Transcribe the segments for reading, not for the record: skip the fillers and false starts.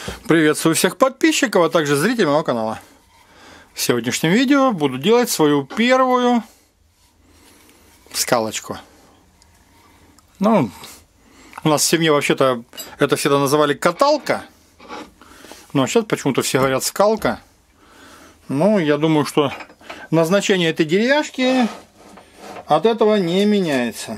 Приветствую всех подписчиков, а также зрителей моего канала. В сегодняшнем видео буду делать свою первую скалочку. Ну, у нас в семье вообще-то это всегда называли каталка. Но сейчас почему-то все говорят скалка. Ну, я думаю, что назначение этой деревяшки от этого не меняется.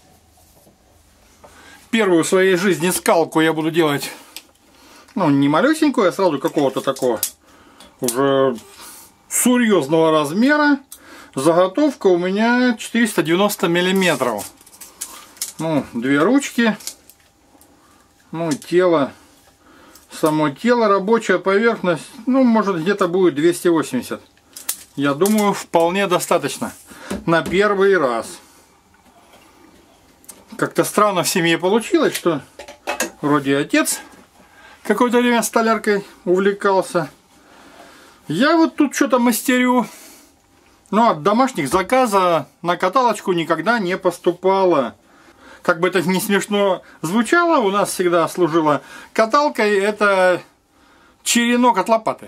Первую в своей жизни скалку я буду делать, ну, не малюсенькую, а сразу какого-то такого уже серьезного размера. Заготовка у меня 490 миллиметров. Ну, две ручки. Ну, тело. Само тело, рабочая поверхность, ну, может, где-то будет 280. Я думаю, вполне достаточно на первый раз. Как-то странно в семье получилось, что вроде отец какое-то время столяркой увлекался. Я вот тут что-то мастерю. Но от домашних заказа на каталочку никогда не поступало. Как бы это ни смешно звучало, у нас всегда служила каталкой это черенок от лопаты.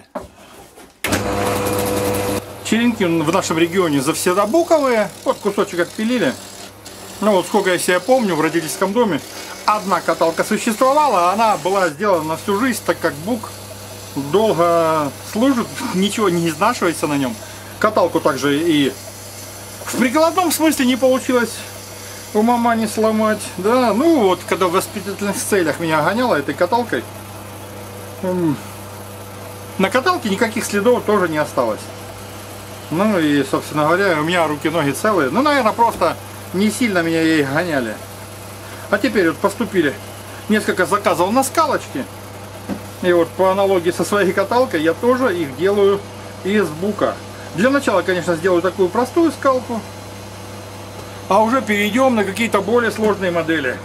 Черенки в нашем регионе завсегда буковые. Вот кусочек отпилили. Ну вот сколько я себя помню, в родительском доме одна каталка существовала, она была сделана на всю жизнь, так как бук долго служит, ничего не изнашивается на нем. Каталку также и в прикладном смысле не получилось у мамы не сломать. Да, ну вот, когда в воспитательных целях меня гоняла этой каталкой, на каталке никаких следов тоже не осталось. Ну и, собственно говоря, у меня руки-ноги целые. Ну, наверное, просто не сильно меня ей гоняли. А теперь вот поступили несколько заказов на скалочки. И вот по аналогии со своей каталкой я тоже их делаю из бука. Для начала, конечно, сделаю такую простую скалку. А уже перейдем на какие-то более сложные модели.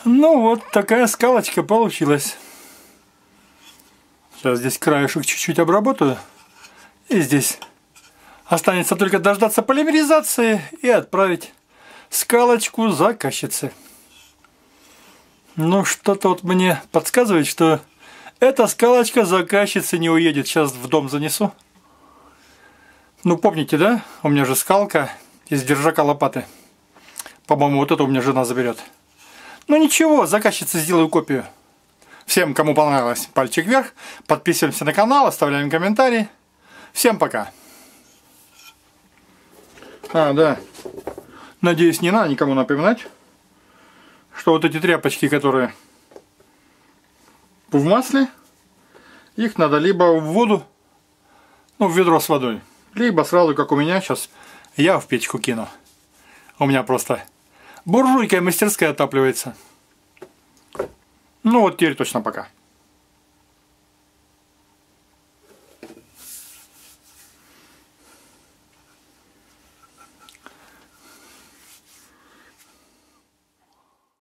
Ну вот такая скалочка получилась. Сейчас здесь краешек чуть-чуть обработаю. И здесь останется только дождаться полимеризации и отправить скалочку заказчице. Ну что-то вот мне подсказывает, что эта скалочка заказчицы не уедет. Сейчас в дом занесу. Ну помните, да? У меня же скалка из держака лопаты. По-моему, вот это у меня жена заберет. Ну ничего, заказчице сделаю копию. Всем, кому понравилось, пальчик вверх. Подписываемся на канал, оставляем комментарии. Всем пока. Да. Надеюсь, не надо никому напоминать, что вот эти тряпочки, которые в масле, их надо либо в воду, ну, в ведро с водой, либо сразу, как у меня сейчас, я в печку кину. У меня просто буржуйка мастерская отапливается. Ну вот теперь точно пока.